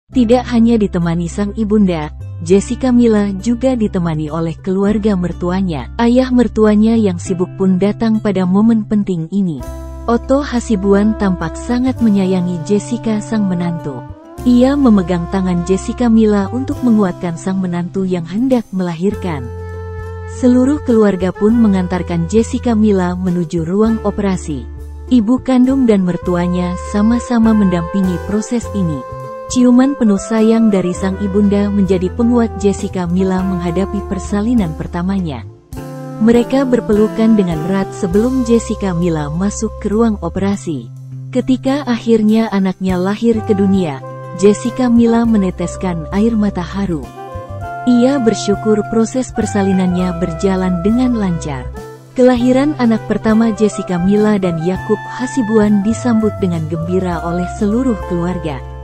Tidak hanya ditemani sang ibunda, Jessica Mila juga ditemani oleh keluarga mertuanya. Ayah mertuanya yang sibuk pun datang pada momen penting ini. Otto Hasibuan tampak sangat menyayangi Jessica sang menantu. Ia memegang tangan Jessica Mila untuk menguatkan sang menantu yang hendak melahirkan. Seluruh keluarga pun mengantarkan Jessica Mila menuju ruang operasi. Ibu kandung dan mertuanya sama-sama mendampingi proses ini. Ciuman penuh sayang dari sang ibunda menjadi penguat Jessica Mila menghadapi persalinan pertamanya. Mereka berpelukan dengan erat sebelum Jessica Mila masuk ke ruang operasi. Ketika akhirnya anaknya lahir ke dunia, Jessica Mila meneteskan air mata haru. Ia bersyukur proses persalinannya berjalan dengan lancar. Kelahiran anak pertama Jessica Mila dan Yakub Hasibuan disambut dengan gembira oleh seluruh keluarga.